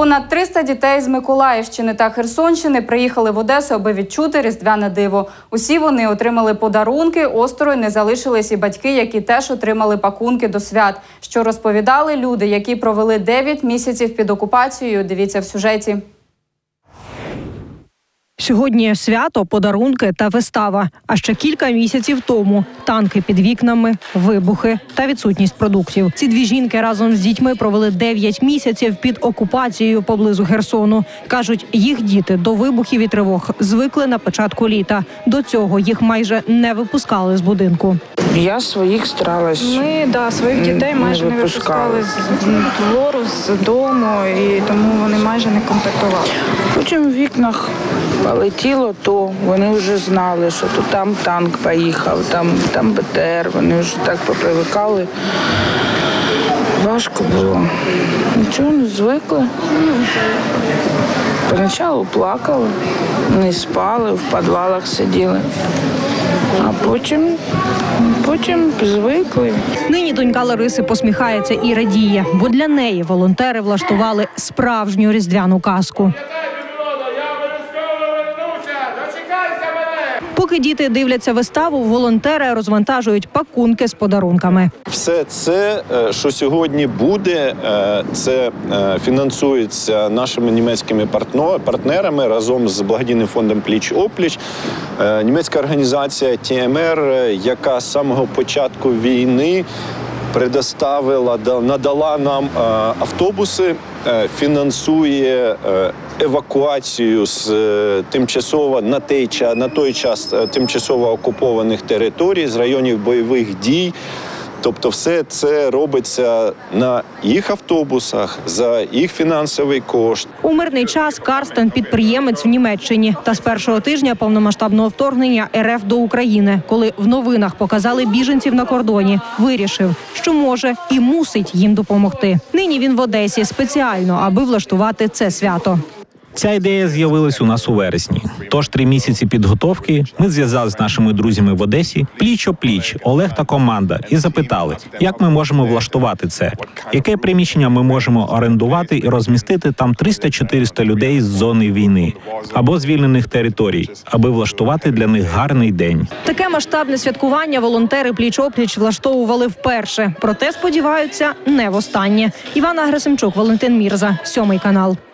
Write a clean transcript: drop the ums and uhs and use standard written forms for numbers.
Понад 300 дітей з Миколаївщини та Херсонщини приїхали в Одесу, аби відчути різдвяне диво. Усі вони отримали подарунки, осторонь не залишились і батьки, які теж отримали пакунки до свят. Що розповідали люди, які провели 9 місяців під окупацією, дивіться в сюжеті. Сьогодні свято, подарунки та вистава. А ще кілька місяців тому – танки під вікнами, вибухи та відсутність продуктів. Ці дві жінки разом з дітьми провели 9 місяців під окупацією поблизу Херсону. Кажуть, їх діти до вибухів і тривог звикли на початку літа. До цього їх майже не випускали з будинку. Я своїх старалась. Ми, своїх дітей майже не випускали з двору, з дому, і тому вони майже не контактували. Потім в вікнах полетіло, то вони вже знали, що то там танк поїхав, там БТР, вони вже так попривикали. Важко було. Нічого, не звикли. Поначалу плакали, не спали, в підвалах сиділи. А потім звикли. Нині донька Лариси посміхається і радіє, бо для неї волонтери влаштували справжню різдвяну казку. Поки діти дивляться виставу, волонтери розвантажують пакунки з подарунками. Все це, що сьогодні буде, це фінансується нашими німецькими партнерами разом з благодійним фондом «Пліч-опліч». Німецька організація ТМР, яка з самого початку війни надала нам автобуси, фінансує евакуацію з на той час тимчасово окупованих територій, з районів бойових дій. Тобто все це робиться на їх автобусах, за їх фінансовий кошт. У мирний час Карстен – підприємець в Німеччині. Та з першого тижня повномасштабного вторгнення РФ до України, коли в новинах показали біженців на кордоні, вирішив, що може і мусить їм допомогти. Нині він в Одесі спеціально, аби влаштувати це свято. Ця ідея з'явилась у нас у вересні. Тож 3 місяці підготовки ми зв'язалися з нашими друзями в Одесі, пліч-о-пліч, Олег та команда, і запитали, як ми можемо влаштувати це, яке приміщення ми можемо орендувати і розмістити там 300-400 людей з зони війни або звільнених територій, аби влаштувати для них гарний день. Таке масштабне святкування волонтери пліч-опліч влаштовували вперше. Проте, сподіваються, не востаннє. Івана Грасимчук, Валентин Мірза, 7 канал.